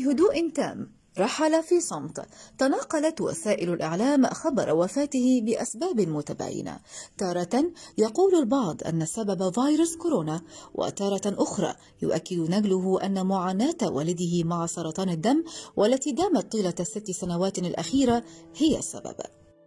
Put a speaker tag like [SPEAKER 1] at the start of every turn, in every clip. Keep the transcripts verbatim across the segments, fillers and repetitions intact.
[SPEAKER 1] بهدوء تام رحل في صمت. تناقلت وسائل الإعلام خبر وفاته بأسباب متباينة، تارة يقول البعض أن سبب فيروس كورونا، وتارة أخرى يؤكد نقله أن معاناة والده مع سرطان الدم والتي دامت طيلة الست سنوات الأخيرة هي السبب.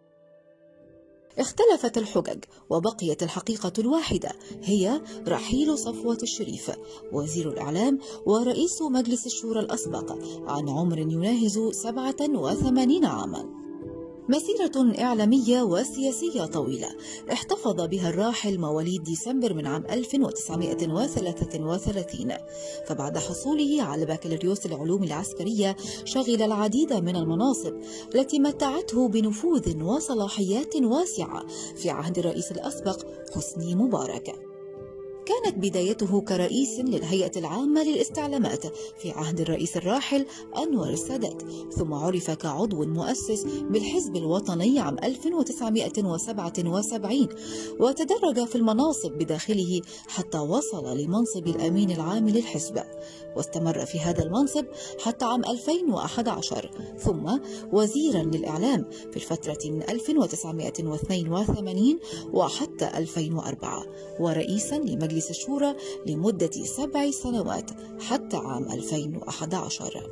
[SPEAKER 1] اختلفت الحجج وبقيت الحقيقة الواحدة، هي رحيل صفوة الشريف وزير الإعلام ورئيس مجلس الشورى الأسبق عن عمر يناهز سبعة وثمانين عاما. مسيرة إعلامية وسياسية طويلة احتفظ بها الراحل مواليد ديسمبر من عام ألف وتسعمائة وثلاثة وثلاثين، فبعد حصوله على بكالوريوس العلوم العسكرية شغل العديد من المناصب التي متعته بنفوذ وصلاحيات واسعة في عهد الرئيس الأسبق حسني مبارك. كانت بدايته كرئيس للهيئة العامة للاستعلامات في عهد الرئيس الراحل أنور السادات، ثم عرف كعضو مؤسس بالحزب الوطني عام ألف وتسعمائة وسبعة وسبعين، وتدرج في المناصب بداخله حتى وصل لمنصب الأمين العام للحزب، واستمر في هذا المنصب حتى عام ألفين وأحد عشر، ثم وزيرا للإعلام في الفترة من ألف وتسعمائة واثنين وثمانين وحتى ألفين وأربعة، ورئيسا لمجلس الشورى لمدة سبع سنوات حتى عام ألفين وأحد عشر.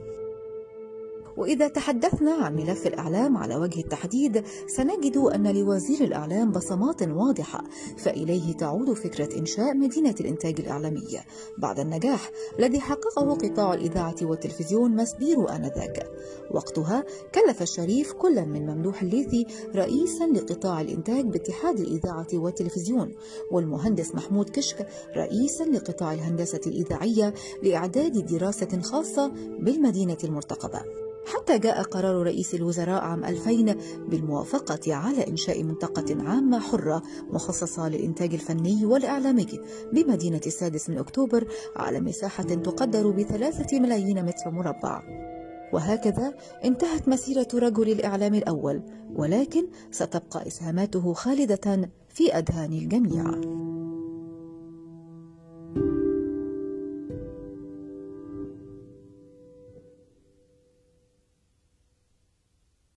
[SPEAKER 1] وإذا تحدثنا عن ملف الإعلام على وجه التحديد سنجد أن لوزير الإعلام بصمات واضحة، فإليه تعود فكرة إنشاء مدينة الإنتاج الإعلامي بعد النجاح الذي حققه قطاع الإذاعة والتلفزيون مسبير آنذاك. وقتها كلف الشريف كل من ممدوح الليثي رئيسا لقطاع الإنتاج باتحاد الإذاعة والتلفزيون، والمهندس محمود كشك رئيسا لقطاع الهندسة الإذاعية لإعداد دراسة خاصة بالمدينة المرتقبة، حتى جاء قرار رئيس الوزراء عام ألفين بالموافقة على إنشاء منطقة عامة حرة مخصصة للإنتاج الفني والإعلامي بمدينة السادس من أكتوبر على مساحة تقدر بثلاثة ملايين متر مربع. وهكذا انتهت مسيرة رجل الإعلام الأول، ولكن ستبقى إسهاماته خالدة في أذهان الجميع.